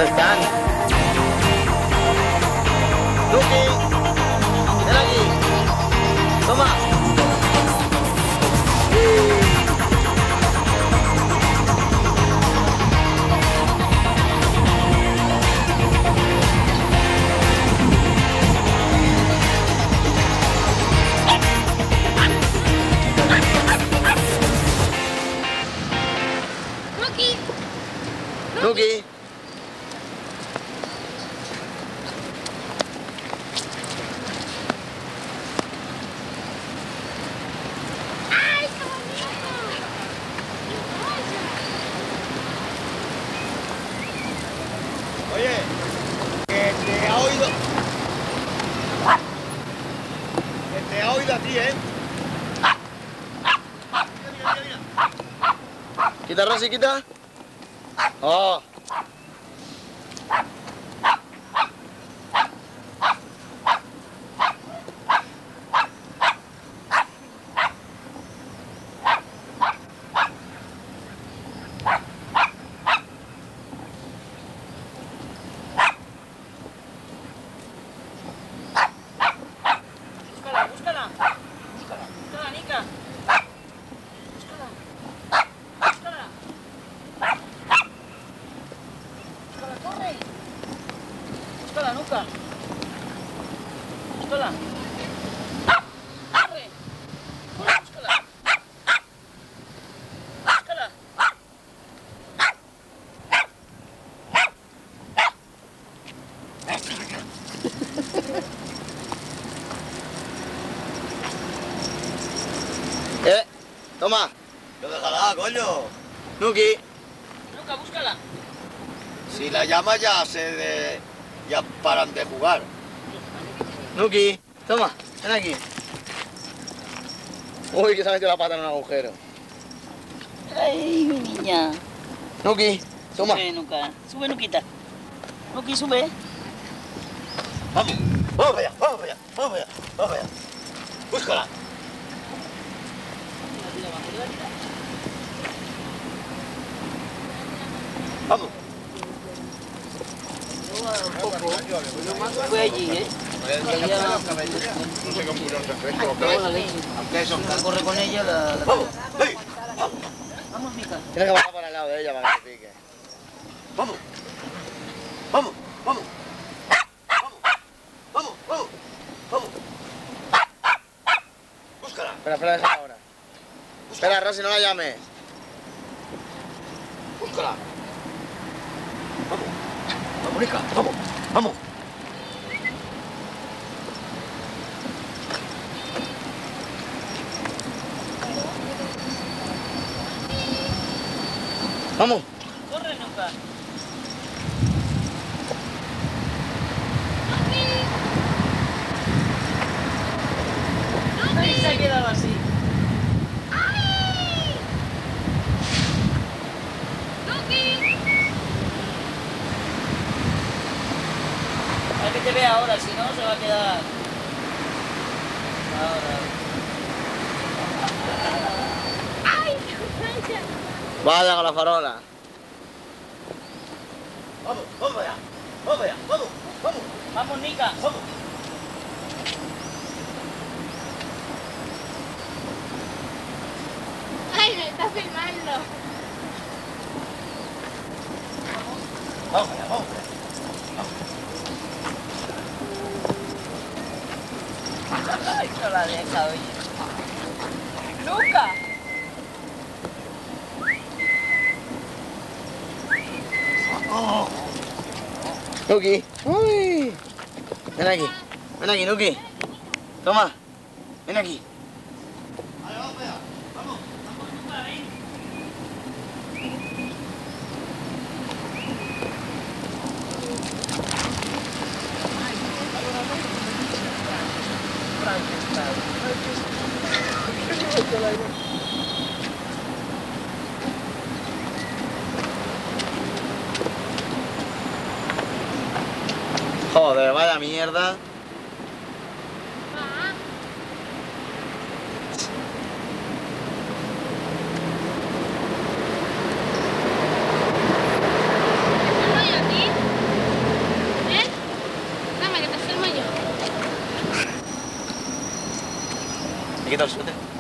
¿Dónde están? ¡Luki! ¡Ven aquí! ¡Toma! ¡Luki! ¡Luki! ¡Ay, qué bonito! Oye, que te ha oído. Que te ha oído a ti, ¿eh? Mira, mira, mira. ¿Quita, Rosy, quita? ¡Oh! Búscala, búscala. Búscala, Nica. Búscala. Búscala. Búscala, corre. Búscala, Nuca. Búscala. Corre. Corre, búscala. Búscala. ¡Toma! No déjala, coño. ¡Luki! Nuca, búscala. Si la llamas ya paran de jugar. ¡Luki! ¡Toma! ¡Ven aquí! Uy, que se ha metido la pata en un agujero. Ay, mi niña. ¡Luki! ¡Toma! Sube, Nuca. Sube, Nuquita. Nuki, sube. Vamos, vamos para allá, vamos para allá, vamos para allá, vamos para allá. Búscala. Vamos. Fue allí, ¿eh? Corre con ella, Vamos, hey, Vamos, Mica. Tienes que pasar por al lado de ella para que te pique. vamos, vamos, vamos, vamos, vamos, vamos, vamos. Búscala. Espera, espera, déjala ahora. Espera, Rosy, no la llames. Búscala. Vamos, vamos, Nica, vamos, vamos. ¡Vamos! Corre, Nuca. Ay, se ha quedado así. ¡Luki! Para que te vea ahora, si no se va a quedar. Ahora. ¡Ay, qué mancha! Vaya con la farola. Vamos, vamos allá, vamos allá, vamos, vamos, Vamos, Nica. vamos. ¡Ay, me está filmando! Vamos allá, vamos allá. Ay, no la deja, oye. ¡Nuca! ¡Luki! ¡Uy! Ven aquí, Luki. Toma, ven aquí. Vale, vamos allá, vamos. Joder, vaya mierda. Va. ¿Qué te doy a ti? quito el suéter.